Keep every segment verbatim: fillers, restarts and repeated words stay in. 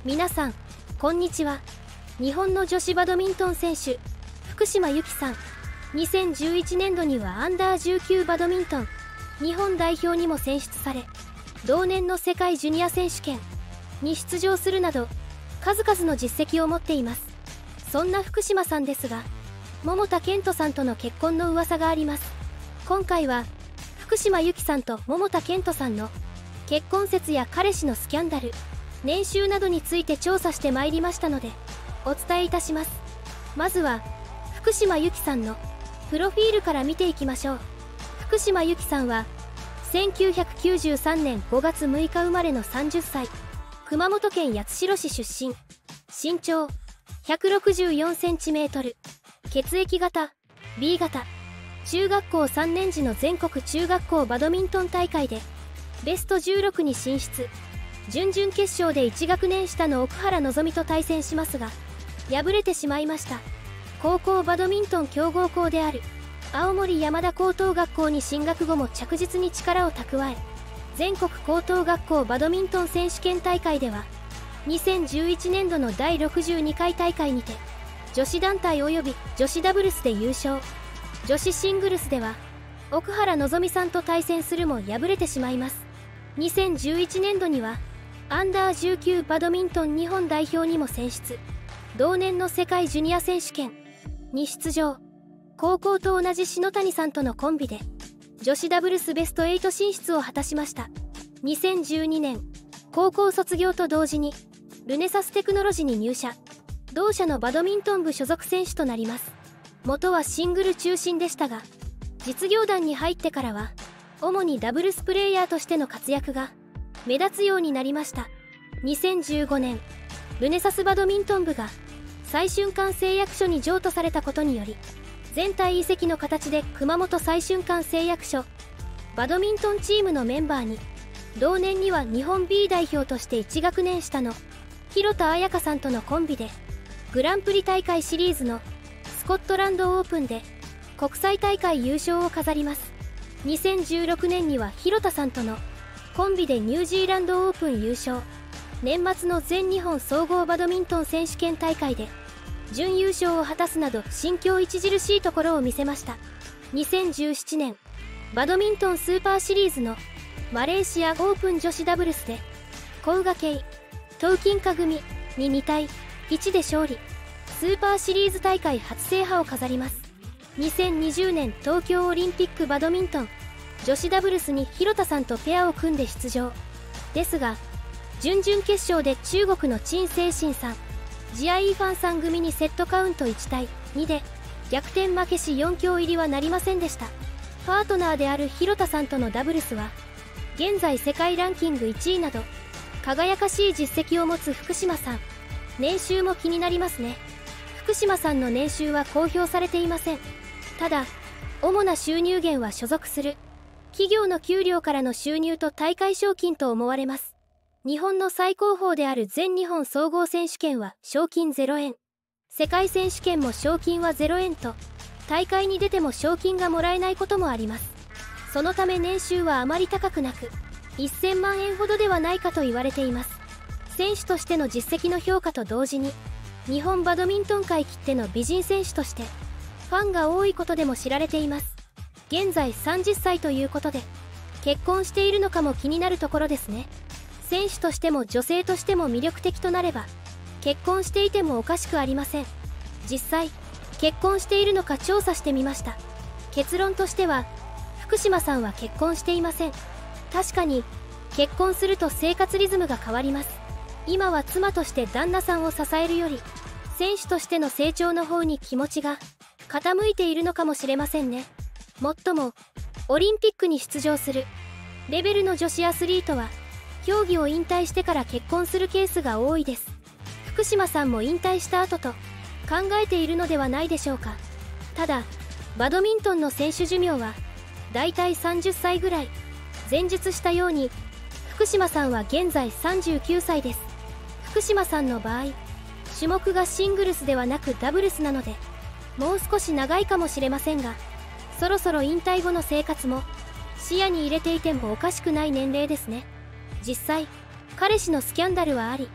皆さんこんにちは。日本の女子バドミントン選手福島由紀さん、にせんじゅういちねんどにはアンダーじゅうきゅうバドミントン日本代表にも選出され、同年の世界ジュニア選手権に出場するなど数々の実績を持っています。そんな福島さんですが、桃田賢斗さんとの結婚の噂があります。今回は福島由紀さんと桃田賢斗さんの結婚説や彼氏のスキャンダル、年収などについて調査してまいりましたのでお伝えいたします。まずは福島由紀さんのプロフィールから見ていきましょう。福島由紀さんはせんきゅうひゃくきゅうじゅうさんねんごがつむいか生まれのさんじゅっさい、熊本県八代市出身、身長ひゃくろくじゅうよんセンチメートル、血液型 ビー 型、中学校さんねん時の全国中学校バドミントン大会でベストじゅうろくに進出。準々決勝でいち学年下の奥原希望と対戦しますが敗れてしまいました。高校バドミントン強豪校である青森山田高等学校に進学後も着実に力を蓄え、全国高等学校バドミントン選手権大会ではにせんじゅういちねんどのだいろくじゅうにかい大会にて女子団体及び女子ダブルスで優勝。女子シングルスでは奥原希望さんと対戦するも敗れてしまいます。にせんじゅういちねんどにはアンダーじゅうきゅうバドミントン日本代表にも選出。同年の世界ジュニア選手権に出場。高校と同じ篠谷さんとのコンビで女子ダブルスベストはち進出を果たしました。にせんじゅうにねん高校卒業と同時にルネサステクノロジーに入社。同社のバドミントン部所属選手となります。元はシングル中心でしたが実業団に入ってからは主にダブルスプレーヤーとしての活躍が目立つようになりました。にせんじゅうごねんルネサスバドミントン部が再春館製薬所に譲渡されたことにより全体移籍の形で熊本再春館製薬所バドミントンチームのメンバーに、同年には日本 ビー 代表としていち学年下の広田彩香さんとのコンビでグランプリ大会シリーズのスコットランドオープンで国際大会優勝を飾ります。にせんじゅうろくねんには広田さんとのコンビでニュージーランドオープン優勝。年末の全日本総合バドミントン選手権大会で準優勝を果たすなど心境著しいところを見せました。にせんじゅうななねんバドミントンスーパーシリーズのマレーシアオープン女子ダブルスで小宇賀慶トウキンカ組ににたいいちで勝利。スーパーシリーズ大会初制覇を飾ります。にせんにじゅうねん東京オリンピックバドミントン女子ダブルスに広田さんとペアを組んで出場ですが、準々決勝で中国の陳清晨さん、ジアイーファンさん組にセットカウントいちたいにで逆転負けしよん強入りはなりませんでした。パートナーである広田さんとのダブルスは現在世界ランキングいちいなど輝かしい実績を持つ福島さん。年収も気になりますね。福島さんの年収は公表されていません。ただ主な収入源は所属する企業の給料からの収入と大会賞金と思われます。日本の最高峰である全日本総合選手権は賞金ゼロえん、世界選手権も賞金はゼロえんと大会に出ても賞金がもらえないこともあります。そのため年収はあまり高くなくせんまんえんほどではないかと言われています。選手としての実績の評価と同時に日本バドミントン界きっての美人選手としてファンが多いことでも知られています。現在さんじゅっさいということで結婚しているのかも気になるところですね。選手としても女性としても魅力的となれば結婚していてもおかしくありません。実際結婚しているのか調査してみました。結論としては福島さんは結婚していません。確かに結婚すると生活リズムが変わります。今は妻として旦那さんを支えるより選手としての成長の方に気持ちが傾いているのかもしれませんね。もっともオリンピックに出場するレベルの女子アスリートは競技を引退してから結婚するケースが多いです。福島さんも引退した後と考えているのではないでしょうか。ただバドミントンの選手寿命はだいたいさんじゅっさいぐらい。前述したように福島さんは現在さんじゅうきゅうさいです。福島さんの場合種目がシングルスではなくダブルスなのでもう少し長いかもしれませんが、そろそろ引退後の生活も視野に入れていてもおかしくない年齢ですね。実際彼氏のスキャンダルはあり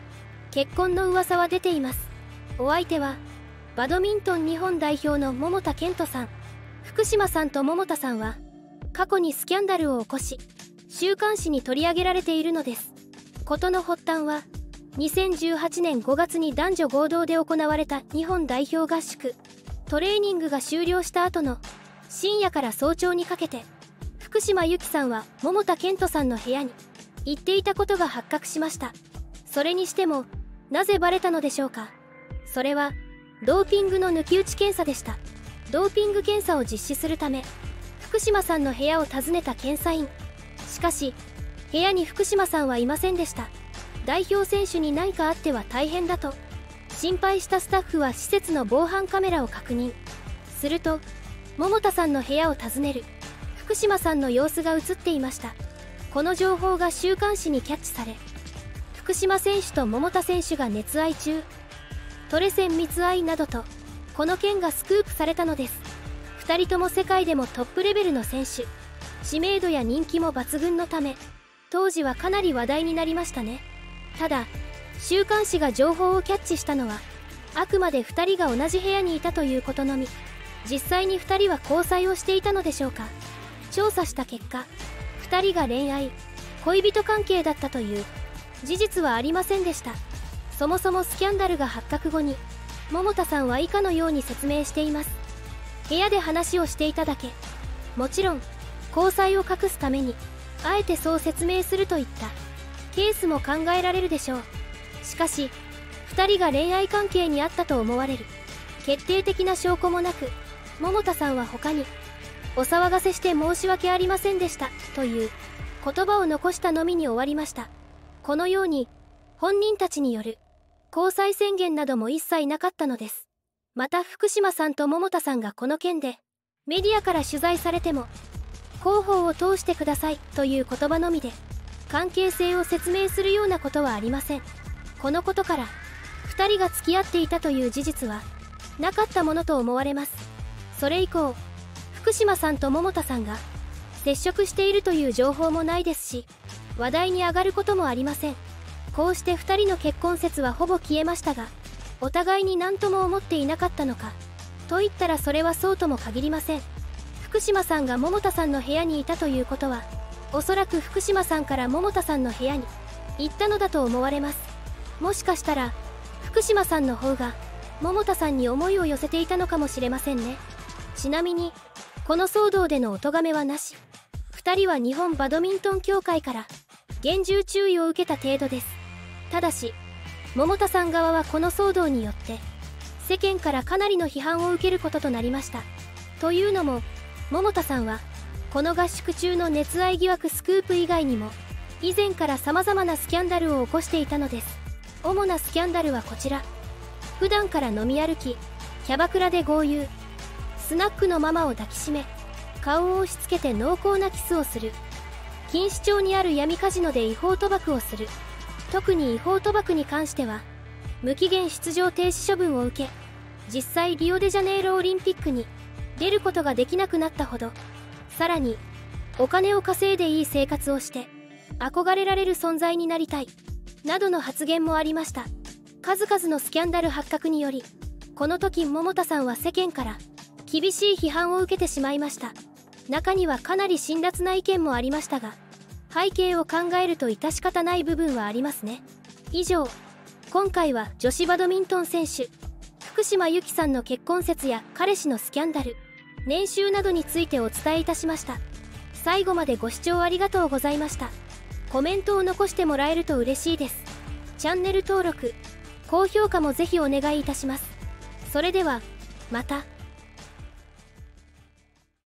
結婚の噂は出ています。お相手はバドミントン日本代表の桃田賢斗さん。福島さんと桃田さんは過去にスキャンダルを起こし、週刊誌に取り上げられているのです。事の発端はにせんじゅうはちねんごがつに男女合同で行われた日本代表合宿。トレーニングが終了した後の深夜から早朝にかけて、福島由紀さんは桃田賢斗さんの部屋に行っていたことが発覚しました。それにしてもなぜバレたのでしょうか。それはドーピングの抜き打ち検査でした。ドーピング検査を実施するため福島さんの部屋を訪ねた検査員。しかし部屋に福島さんはいませんでした。代表選手に何かあっては大変だと心配したスタッフは施設の防犯カメラを確認。すると桃田さんの部屋を訪ねる福島さんの様子が映っていました。この情報が週刊誌にキャッチされ、福島選手と桃田選手が熱愛中、トレセン密愛などとこの件がスクープされたのです。ふたりとも世界でもトップレベルの選手、知名度や人気も抜群のため当時はかなり話題になりましたね。ただ週刊誌が情報をキャッチしたのはあくまでふたりが同じ部屋にいたということのみ。実際にふたりは交際をしていたのでしょうか。調査した結果、ふたりが恋愛、恋人関係だったという事実はありませんでした。そもそもスキャンダルが発覚後に桃田さんは以下のように説明しています。部屋で話をしていただけ。もちろん交際を隠すためにあえてそう説明するといったケースも考えられるでしょう。しかしふたりが恋愛関係にあったと思われる決定的な証拠もなく、桃田さんは他にお騒がせして申し訳ありませんでしたという言葉を残したのみに終わりました。このように本人たちによる交際宣言なども一切なかったのです。また福島さんと桃田さんがこの件でメディアから取材されても広報を通してくださいという言葉のみで関係性を説明するようなことはありません。このことからふたりが付き合っていたという事実はなかったものと思われます。それ以降福島さんと桃田さんが接触しているという情報もないですし、話題に上がることもありません。こうしてふたりの結婚説はほぼ消えましたが、お互いに何とも思っていなかったのかと言ったらそれはそうとも限りません。福島さんが桃田さんの部屋にいたということはおそらく福島さんから桃田さんの部屋に行ったのだと思われます。もしかしたら福島さんの方が桃田さんに思いを寄せていたのかもしれませんね。ちなみにこの騒動でのお咎めはなし。ふたりは日本バドミントン協会から厳重注意を受けた程度です。ただし桃田さん側はこの騒動によって世間からかなりの批判を受けることとなりました。というのも桃田さんはこの合宿中の熱愛疑惑スクープ以外にも以前から様々なスキャンダルを起こしていたのです。主なスキャンダルはこちら。普段から飲み歩き、キャバクラで豪遊、スナックのママを抱きしめ顔を押し付けて濃厚なキスをする、錦糸町にある闇カジノで違法賭博をする。特に違法賭博に関しては無期限出場停止処分を受け、実際リオデジャネイロオリンピックに出ることができなくなったほど、さらにお金を稼いでいい生活をして憧れられる存在になりたいなどの発言もありました。数々のスキャンダル発覚によりこの時桃田さんは世間から厳しい批判を受けてしまいました。中にはかなり辛辣な意見もありましたが、背景を考えると致し方ない部分はありますね。以上、今回は女子バドミントン選手福島由紀さんの結婚説や彼氏のスキャンダル、年収などについてお伝えいたしました。最後までご視聴ありがとうございました。コメントを残してもらえると嬉しいです。チャンネル登録、高評価もぜひお願いいたします。それではまた。